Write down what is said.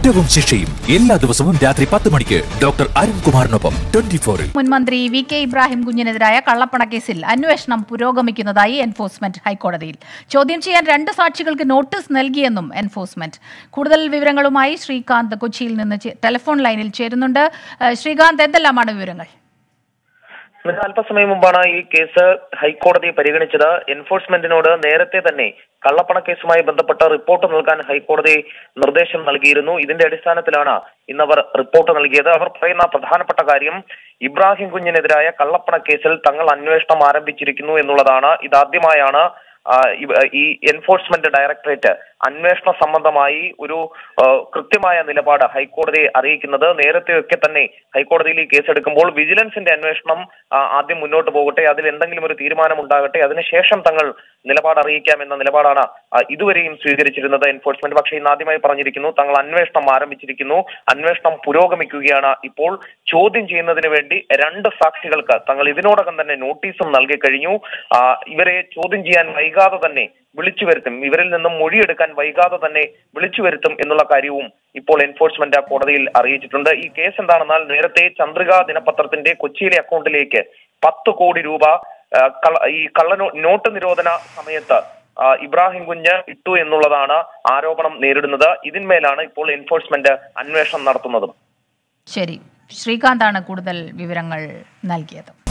കുറ്റവും ശിക്ഷയും എല്ലാ ദിവസവും രാത്രി 10 മണിക്ക് ഡോക്ടർ അരുൺകുമാറിനൊപ്പം 24-ൽ. മുൻ മന്ത്രി VK ഇബ്രാഹിം കുഞ്ഞിനെതിരായ കള്ളപ്പണക്കേസിൽ അന്വേഷണം പുരോഗമിക്കുന്നതായി എൻഫോഴ്സ്മെന്റ് ഹൈക്കോടതിയിൽ. ചോദ്യം ചെയ്യാൻ 2 സാക്ഷികൾക്ക് നോട്ടീസ് നൽകിയെന്നും എൻഫോഴ്സ്മെന്റ്. കൂടുതൽ വിവരങ്ങളുമായി ശ്രീകാന്ത് കൊച്ചിയിൽ നിന്ന് ടെലിഫോൺ ലൈനിൽ ചേരുന്നുണ്ട്. ശ്രീകാന്ത്, എന്തെല്ലാമാണ് വിവരങ്ങൾ? അല്പസമയം മുമ്പാണ് ഈ കേസ് ഹൈക്കോടതി പരിഗണിച്ചത്. എൻഫോഴ്സ്മെന്റിനോട് നേരത്തെ തന്നെ കള്ളപ്പണക്കേസുമായി ബന്ധപ്പെട്ട റിപ്പോർട്ട് നൽകാൻ ഹൈക്കോടതി നിർദ്ദേശം നൽകിയിരുന്നു. ഇതിന്റെ അടിസ്ഥാനത്തിലാണ് ഇന്നവർ റിപ്പോർട്ട് നൽകിയത്. അവർ പറയുന്ന പ്രധാനപ്പെട്ട കാര്യം ഇബ്രാഹിം കുഞ്ഞിനെതിരായ കള്ളപ്പണക്കേസിൽ തങ്ങൾ അന്വേഷണം ആരംഭിച്ചിരിക്കുന്നു എന്നുള്ളതാണ്. ഇതാദ്യമായാണ് ഈ എൻഫോഴ്സ്മെന്റ് ഡയറക്ടറേറ്റ് അന്വേഷണ സംബന്ധമായി ഒരു കൃത്യമായ നിലപാട് ഹൈക്കോടതിയെ അറിയിക്കുന്നത്. നേരത്തെയൊക്കെ തന്നെ ഹൈക്കോടതിയിൽ ഈ കേസെടുക്കുമ്പോൾ വിജിലൻസിന്റെ അന്വേഷണം ആദ്യം മുന്നോട്ട് പോകട്ടെ, അതിൽ എന്തെങ്കിലും ഒരു തീരുമാനം ഉണ്ടാകട്ടെ, അതിനുശേഷം തങ്ങൾ നിലപാട് അറിയിക്കാം എന്ന നിലപാടാണ് ഇതുവരെയും സ്വീകരിച്ചിരുന്നത് എൻഫോഴ്സ്മെന്റ്. പക്ഷേ ഇന്ന് ആദ്യമായി പറഞ്ഞിരിക്കുന്നു തങ്ങൾ അന്വേഷണം ആരംഭിച്ചിരിക്കുന്നു, അന്വേഷണം പുരോഗമിക്കുകയാണ്. ഇപ്പോൾ ചോദ്യം ചെയ്യുന്നതിന് വേണ്ടി 2 സാക്ഷികൾക്ക് തങ്ങൾ ഇതിനോടകം തന്നെ നോട്ടീസും നൽകി കഴിഞ്ഞു. ഇവരെ ചോദ്യം ചെയ്യാൻ വൈകാതെ തന്നെ വിളിച്ചു വരുത്തും, ഇവരിൽ നിന്നും മൊഴിയെടുക്കാൻ വൈകാതെ തന്നെ വിളിച്ചു വരുത്തും എന്നുള്ള കാര്യവും ഇപ്പോൾ എൻഫോഴ്സ്മെന്റ് കോടതിയിൽ അറിയിച്ചിട്ടുണ്ട്. ഈ കേസ് എന്താണെന്നാൽ നേരത്തെ ചന്ദ്രിക ദിനപത്രത്തിന്റെ കൊച്ചിയിലെ അക്കൗണ്ടിലേക്ക് 10 കോടി രൂപ ഈ നോട്ട് നിരോധന സമയത്ത് ഇബ്രാഹിം കുഞ്ഞ് ഇട്ടു എന്നുള്ളതാണ് ആരോപണം നേരിടുന്നത്. ഇതിന്മേലാണ് ഇപ്പോൾ എൻഫോഴ്സ്മെന്റ് അന്വേഷണം നടത്തുന്നതും. ശരി, ശ്രീകാന്താണ് കൂടുതൽ വിവരങ്ങൾ നൽകിയത്.